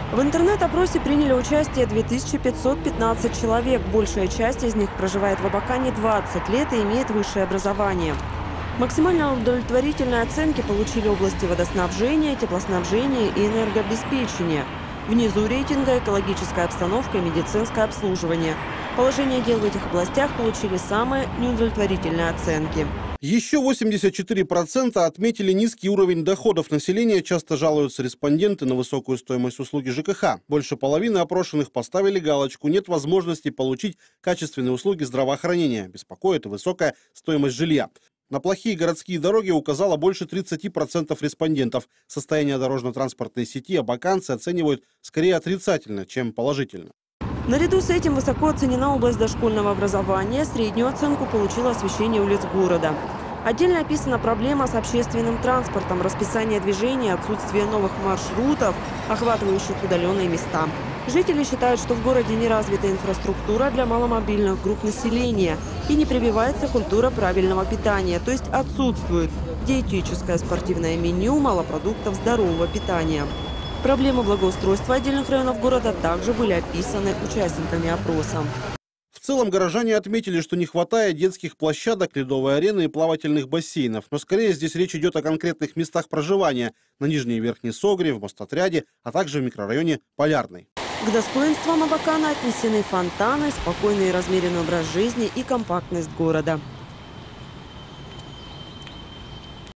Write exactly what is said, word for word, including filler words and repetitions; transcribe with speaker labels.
Speaker 1: В интернет-опросе приняли участие две тысячи пятьсот пятнадцать человек. Большая часть из них проживает в Абакане двадцать лет и имеет высшее образование. Максимально удовлетворительные оценки получили области водоснабжения, теплоснабжения и энергообеспечения. Внизу рейтинга экологическая обстановка и медицинское обслуживание. Положение дел в этих областях получили самые неудовлетворительные оценки.
Speaker 2: Еще восемьдесят четыре процента отметили низкий уровень доходов населения. Часто жалуются респонденты на высокую стоимость услуги ЖКХ. Больше половины опрошенных поставили галочку: нет возможности получить качественные услуги здравоохранения. Беспокоит и высокая стоимость жилья. На плохие городские дороги указало больше тридцати процентов респондентов. Состояние дорожно-транспортной сети абаканцы оценивают скорее отрицательно, чем положительно.
Speaker 1: Наряду с этим высоко оценена область дошкольного образования. Среднюю оценку получило освещение улиц города. Отдельно описана проблема с общественным транспортом, расписание движения, отсутствие новых маршрутов, охватывающих удаленные места. Жители считают, что в городе не развита инфраструктура для маломобильных групп населения и не прививается культура правильного питания, то есть отсутствует диетическое спортивное меню, мало продуктов здорового питания. Проблемы благоустройства отдельных районов города также были описаны участниками опроса.
Speaker 2: В целом горожане отметили, что не хватает детских площадок, ледовой арены и плавательных бассейнов. Но скорее здесь речь идет о конкретных местах проживания – на Нижней и Верхней Согре, в Мостотряде, а также в микрорайоне Полярный.
Speaker 1: К достоинствам Абакана отнесены фонтаны, спокойный и размеренный образ жизни и компактность города.